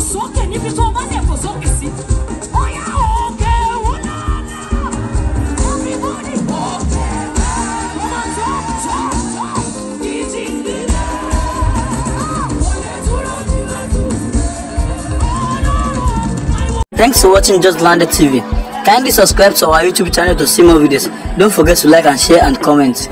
Thanks for watching Just Landed TV. Kindly subscribe to our YouTube channel to see more videos. Don't forget to like and share and comment.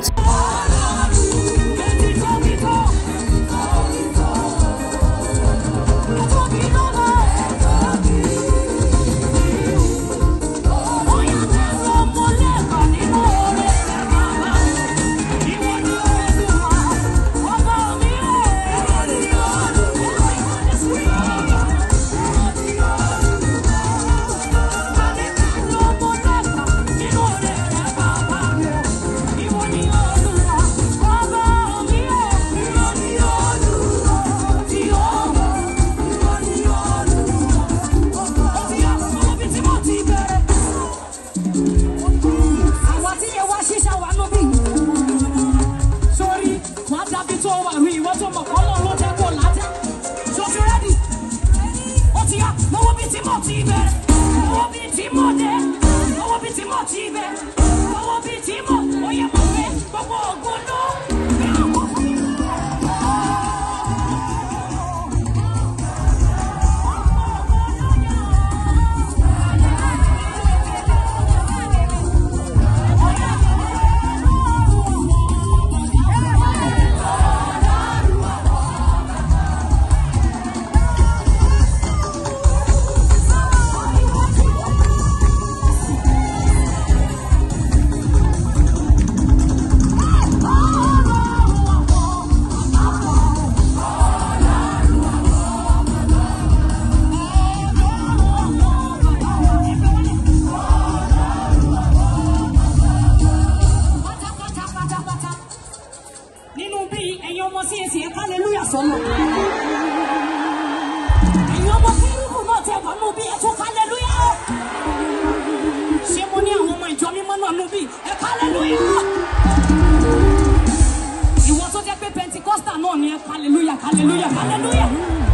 Hallelujah, hallelujah, hallelujah.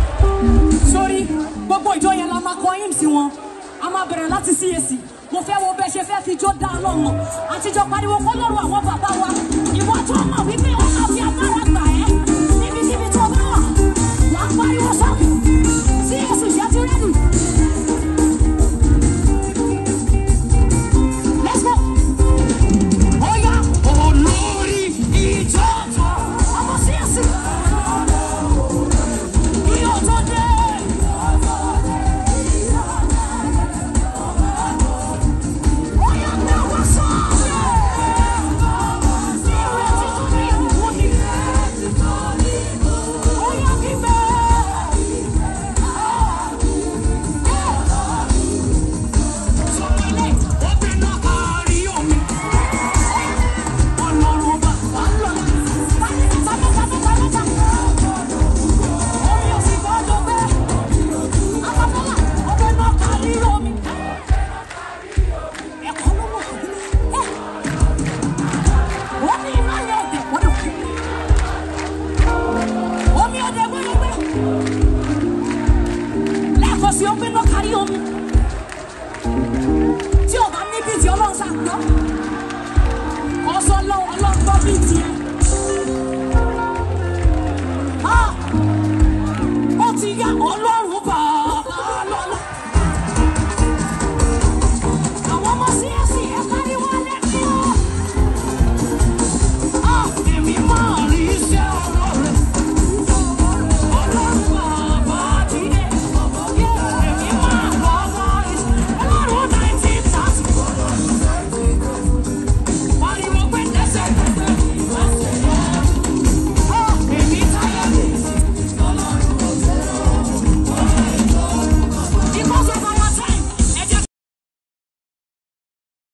Sorry, gbogbo ìjọ yẹn la máa kọ hymn sí wọn. A máa bẹ̀rẹ̀ láti CAC. Mo fẹ́ wo bẹ́ẹ̀ ṣe fẹ́ fi jó dá lọ́mọ. Àtijọ́ pariwo kọ́ lọ́rùn àwọn bàbá wa. Ìwọ tó mọ̀ wípé wọ́n máa fi agbára gbà ẹ́. Níbikíbi tó bá wà, wà á pariwo sọ́kù. CAC ṣe ti rẹ́dì. Let's go. Oya, olórí ìjọ tó. Ọmọ CAC. Tí o bá níbi tí Ọlọ́run ṣàgbọ́, ọ̀sán Ọlọ́run gbọ́ bí tiẹ̀.